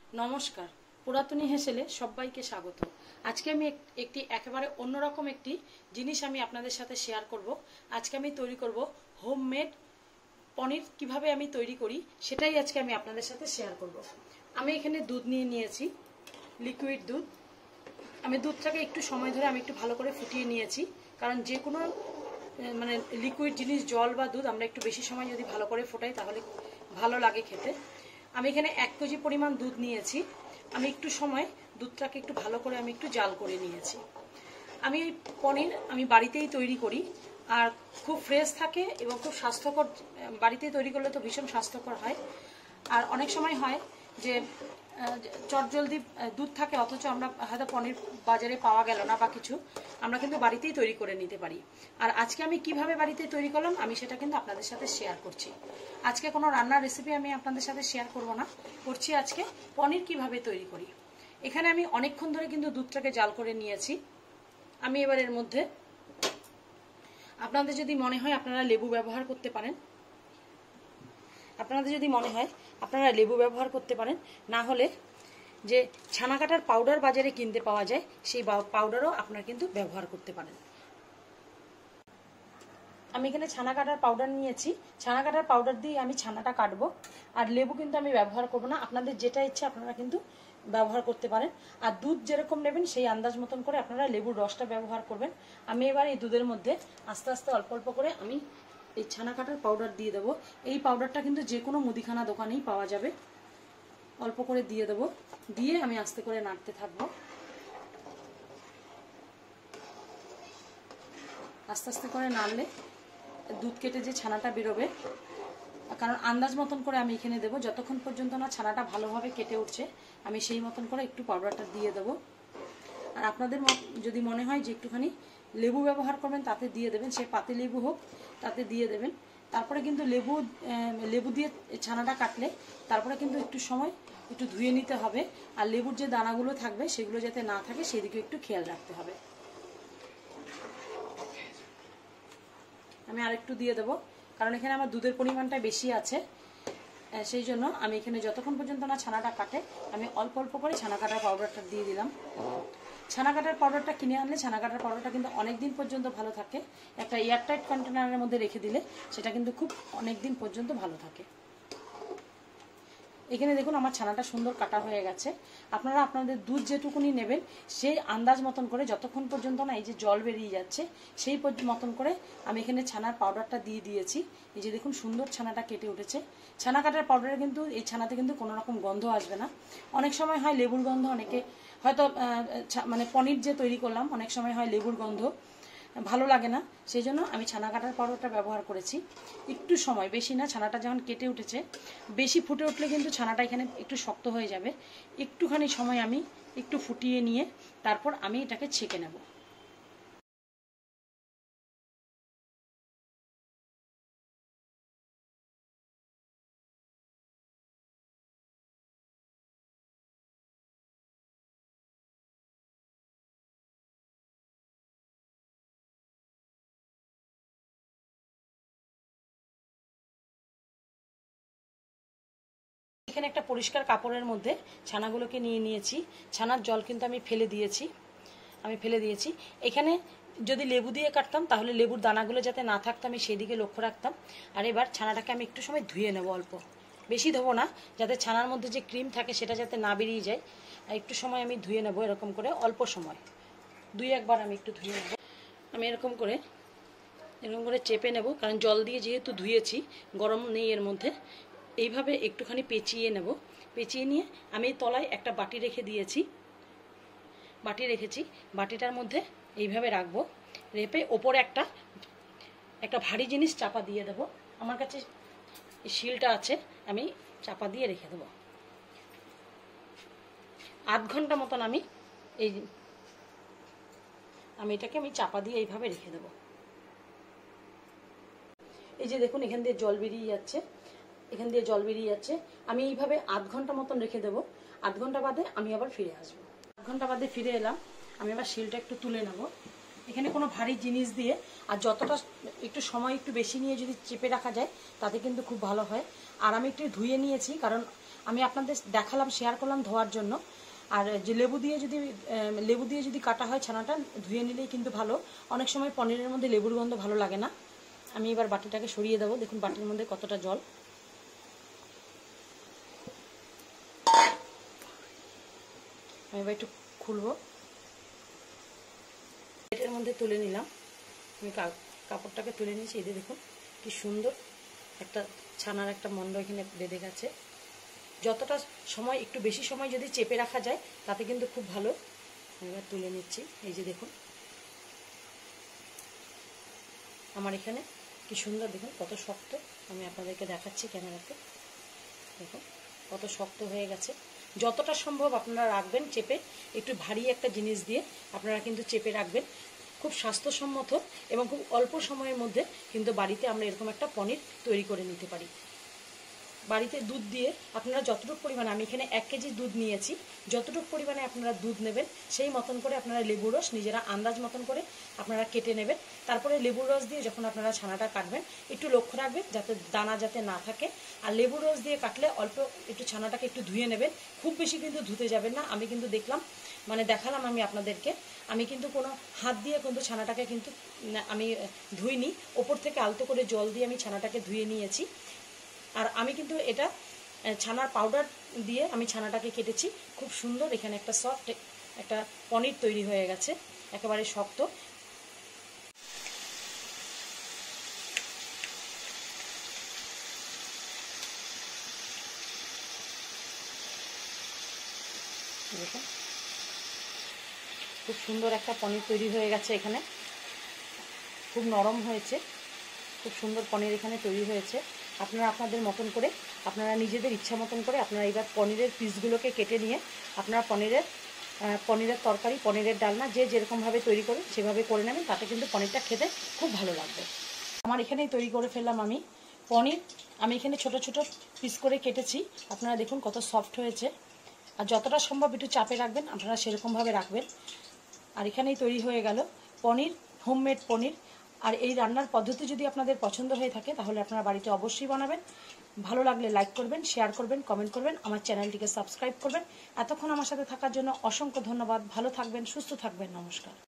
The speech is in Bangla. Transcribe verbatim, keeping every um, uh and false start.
নমস্কার, পুরাতনী হেসেলে সবাইকে স্বাগত। আজকে আমি একটি একেবারে অন্যরকম একটি জিনিস আমি আপনাদের সাথে শেয়ার করব। আজকে আমি তৈরি করব হোমমেড পনির। কিভাবে আমি তৈরি করি সেটাই আজকে আমি আপনাদের সাথে শেয়ার করব। আমি এখানে দুধ নিয়ে নিয়েছি, লিকুইড দুধ। আমি দুধটাকে একটু সময় ধরে আমি একটু ভালো করে ফুটিয়ে নিয়েছি, কারণ যে কোনো মানে লিকুইড জিনিস, জল বা দুধ, আমরা একটু বেশি সময় যদি ভালো করে ফোটাই তাহলে ভালো লাগে খেতে। আমি এখানে এক কেজি পরিমাণ দুধ নিয়েছি। আমি একটু সময় দুধটাকে একটু ভালো করে আমি একটু জাল করে নিয়েছি। আমি এই পনির আমি বাড়িতেই তৈরি করি, আর খুব ফ্রেশ থাকে এবং খুব স্বাস্থ্যকর। বাড়িতে তৈরি করলে তো ভীষণ স্বাস্থ্যকর হয়। আর অনেক সময় হয় যে চটজলদি দুধ থাকে, অথচ আমরা হয়তো পনির বাজারে পাওয়া গেল না বা কিছু, আমরা কিন্তু বাড়িতেই তৈরি করে নিতে পারি। আর আজকে আমি কিভাবে বাড়িতে তৈরি করলাম আমি সেটা কিন্তু আপনাদের সাথে শেয়ার করছি। আজকে কোনো রান্নার রেসিপি আমি আপনাদের সাথে শেয়ার করব না, করছি আজকে পনির কিভাবে তৈরি করি। এখানে আমি অনেকক্ষণ ধরে কিন্তু দুধটাকে জাল করে নিয়েছি। আমি এবার এর মধ্যে, আপনাদের যদি মনে হয় আপনারা লেবু ব্যবহার করতে পারেন, আপনাদের যদি মনে হয় আপনারা লেবু ব্যবহার করতে পারেন। না হলে যে ছানা কাটার পাউডার বাজারে কিনতে পাওয়া যায়, সেই পাউডারও আপনারা কিন্তু ব্যবহার করতে পারেন। আমি এখানে ছানা কাটার পাউডার নিয়েছি। ছানা কাটার পাউডার দিয়ে আমি ছানাটা কাটবো। আর লেবু কিন্তু আমি ব্যবহার করবো না, আপনাদের যেটা ইচ্ছে আপনারা কিন্তু ব্যবহার করতে পারেন। আর দুধ যেরকম নেবেন সেই আন্দাজ মতন করে আপনারা লেবুর রসটা ব্যবহার করবেন। আমি এবার এই দুধের মধ্যে আস্তে আস্তে অল্প অল্প করে আমি এই ছানা কাটার পাউডার দিয়ে দেবো। এই পাউডারটা কিন্তু যে কোনো মুদিখানা দোকানেই পাওয়া যাবে। অল্প করে দিয়ে দেবো, দিয়ে আমি আস্তে করে নাড়তে থাকবো। আস্তে আস্তে করে নাড়লে দুধ কেটে যে ছানাটা বেরোবে, কারণ আন্দাজ মতন করে আমি এখানে দেবো। যতক্ষণ পর্যন্ত না ছানাটা ভালোভাবে কেটে উঠছে আমি সেই মতন করে একটু পাউডারটা দিয়ে দেবো। আর আপনাদের যদি মনে হয় যে একটুখানি লেবু ব্যবহার করবেন তাতে দিয়ে দেবেন, সে পাতি লেবু হোক তাতে দিয়ে দেবেন। তারপরে কিন্তু লেবু লেবু দিয়ে ছানাটা কাটলে তারপরে কিন্তু একটু সময় একটু ধুয়ে নিতে হবে। আর লেবুর যে দানাগুলো থাকবে সেগুলো যাতে না থাকে সেদিকে একটু খেয়াল রাখতে হবে। আমি আরেকটু দিয়ে দেবো, কারণ এখানে আমার দুধের পরিমাণটা বেশি আছে। সেই জন্য আমি এখানে যতক্ষণ পর্যন্ত না ছানাটা কাটে আমি অল্প অল্প করে ছানা কাটার পাউডারটা দিয়ে দিলাম। ছানা কাটার পাউডারটা কিনে আনলে ছানা কাটার পাউডারটা কিন্তু অনেক দিন পর্যন্ত ভালো থাকে। একটা এয়ারটাইট কন্টেনারের মধ্যে রেখে দিলে সেটা কিন্তু খুব অনেক দিন পর্যন্ত ভালো থাকে। এখানে দেখুন আমার ছানাটা সুন্দর কাটা হয়ে গেছে। আপনারা আপনাদের দুধ যেটুকুনি নেবেন সেই আন্দাজ মতন করে, যতক্ষণ পর্যন্ত না এই যে জল বেরিয়ে যাচ্ছে সেই মতন করে আমি এখানে ছানার পাউডারটা দিয়ে দিয়েছি। এই যে দেখুন সুন্দর ছানাটা কেটে উঠেছে। ছানা কাটার পাউডারে কিন্তু এই ছানাতে কিন্তু কোনো রকম গন্ধ আসবে না। অনেক সময় হয় লেবুর গন্ধ, অনেকে হয়তো মানে পনির যে তৈরি করলাম অনেক সময় হয় লেবুর গন্ধ, ভালো লাগে না। সেই জন্য আমি ছানা কাটার পাউডারটা ব্যবহার করেছি। একটু সময়, বেশি না, ছানাটা যখন কেটে উঠেছে, বেশি ফুটে উঠলে কিন্তু ছানাটা এখানে একটু শক্ত হয়ে যাবে। একটুখানি সময় আমি একটু ফুটিয়ে নিয়ে তারপর আমি এটাকে ছেঁকে নেব। এখানে একটা পরিষ্কার কাপড়ের মধ্যে ছানাগুলোকে নিয়ে নিয়েছি। ছানার জল কিন্তু আমি ফেলে দিয়েছি আমি ফেলে দিয়েছি এখানে যদি লেবু দিয়ে কাটতাম তাহলে লেবুর দানাগুলো যাতে না থাকতো আমি সেদিকে লক্ষ্য রাখতাম। আর এবার ছানাটাকে আমি একটু সময় ধুয়ে নেব, অল্প, বেশি ধোবো না, যাতে ছানার মধ্যে যে ক্রিম থাকে সেটা যাতে না বেরিয়ে যায়। একটু সময় আমি ধুয়ে নেব, এরকম করে অল্প সময়, দুই একবার আমি একটু ধুয়ে নেব। আমি এরকম করে এরকম করে চেপে নেব, কারণ জল দিয়ে যেহেতু ধুয়েছি গরম নেই এর মধ্যে। এইভাবে একটুখানি পেঁচিয়ে নেব। পেঁচিয়ে নিয়ে আমি তলায় একটা বাটি রেখে দিয়েছি, বাটি রেখেছি বাটিটার মধ্যে এইভাবে রাখবো। রেপে ওপরে একটা একটা ভারী জিনিস চাপা দিয়ে দেব। আমার কাছে শিলটা আছে, আমি চাপা দিয়ে রেখে দেবো। আধ ঘন্টা মতন আমি এই আমি এটাকে আমি চাপা দিয়ে এইভাবে রেখে দেবো। এই যে দেখুন এখান দিয়ে জল বেরিয়ে যাচ্ছে, এখান দিয়ে জল বেরিয়ে যাচ্ছে। আমি এইভাবে আধ ঘন্টা মতন রেখে দেবো। আধ ঘন্টা বাদে আমি আবার ফিরে আসবো। আধ ঘন্টা বাদে ফিরে এলাম। আমি আবার শিলটা একটু তুলে নেব। এখানে কোনো ভারী জিনিস দিয়ে আর যতটা একটু সময় একটু বেশি নিয়ে যদি চেপে রাখা যায় তাতে কিন্তু খুব ভালো হয়। আর আমি একটু ধুয়ে নিয়েছি, কারণ আমি আপনাদের দেখালাম, শেয়ার করলাম ধোয়ার জন্য। আর যে লেবু দিয়ে যদি লেবু দিয়ে যদি কাটা হয় ছানাটা, ধুয়ে নিলেই কিন্তু ভালো। অনেক সময় পনিরের মধ্যে লেবুর গন্ধ ভালো লাগে না। আমি এবার বাটিটাকে সরিয়ে দেবো। দেখুন বাটির মধ্যে কতটা জল। আমি এবার একটু খুলবো। এটার মধ্যে তুলে নিলাম। আমি কাপড়টাকে তুলে নিয়েছি। এই দেখুন কি সুন্দর একটা ছানার একটা মন্ড এখানে বেঁধে গেছে। যতটা সময় একটু বেশি সময় যদি চেপে রাখা যায় তাতে কিন্তু খুব ভালো। এবার তুলে নিচ্ছি। এই যে দেখুন আমার এখানে কি সুন্দর, দেখুন কত শক্ত। আমি আপনাদেরকে দেখাচ্ছি ক্যামেরাতে। দেখুন কত শক্ত হয়ে গেছে। যতটা সম্ভব আপনারা রাখবেন চেপে, একটু ভারী একটা জিনিস দিয়ে আপনারা কিন্তু চেপে রাখবেন। খুব স্বাস্থ্যসম্মত এবং খুব অল্প সময়ের মধ্যে কিন্তু বাড়িতে আমরা এরকম একটা পনির তৈরি করে নিতে পারি। বাড়িতে দুধ দিয়ে আপনারা যতটুকু পরিমাণে, আমি এখানে এক কেজি দুধ নিয়েছি, যতটুকু পরিমাণে আপনারা দুধ নেবেন সেই মতন করে আপনারা লেবুর রস নিজেরা আন্দাজ মতন করে আপনারা কেটে নেবেন। তারপরে লেবুর রস দিয়ে যখন আপনারা ছানাটা কাটবেন একটু লক্ষ্য রাখবেন যাতে দানা যাতে না থাকে। আর লেবুর রস দিয়ে কাটলে অল্প একটু ছানাটাকে একটু ধুয়ে নেবেন, খুব বেশি কিন্তু ধুতে যাবেন না। আমি কিন্তু দেখলাম, মানে দেখালাম আমি আপনাদেরকে, আমি কিন্তু কোনো হাত দিয়ে কিন্তু ছানাটাকে কিন্তু আমি ধুইনি, ওপর থেকে আলতো করে জল দিয়ে আমি ছানাটাকে ধুয়ে নিয়েছি। আর আমি কিন্তু এটা ছানার পাউডার দিয়ে আমি ছানাটাকে কেটেছি। খুব সুন্দর এখানে একটা সফট একটা পনির তৈরি হয়ে গেছে, একেবারে শক্ত। দেখুন খুব সুন্দর একটা পনির তৈরি হয়ে গেছে। এখানে খুব নরম হয়েছে, খুব সুন্দর পনির এখানে তৈরি হয়েছে। আপনারা আপনাদের মতন করে, আপনারা নিজেদের ইচ্ছা মতন করে আপনারা এবার পনিরের পিসগুলোকে কেটে নিয়ে আপনারা পনিরের পনিরের তরকারি, পনিরের ডালনা যে যেরকমভাবে তৈরি করে সেভাবে করে নেবেন। তাতে কিন্তু পনিরটা খেতে খুব ভালো লাগবে। আমার এখানেই তৈরি করে ফেললাম আমি পনির। আমি এখানে ছোট ছোট পিস করে কেটেছি। আপনারা দেখুন কত সফট হয়েছে। আর যতটা সম্ভব একটু চাপে রাখবেন, আপনারা সেরকমভাবে রাখবেন। আর এখানেই তৈরি হয়ে গেল পনির, হোমমেড পনির। আর এই রান্নার পদ্ধতি যদি আপনাদের পছন্দ হয়ে থাকে তাহলে আপনারা বাড়িতে অবশ্যই বানাবেন। ভালো লাগলে লাইক করবেন, শেয়ার করবেন, কমেন্ট করবেন, আমার চ্যানেলটিকে সাবস্ক্রাইব করবেন। এতক্ষণ আমার সাথে থাকার জন্য অসংখ্য ধন্যবাদ। ভালো থাকবেন, সুস্থ থাকবেন। নমস্কার।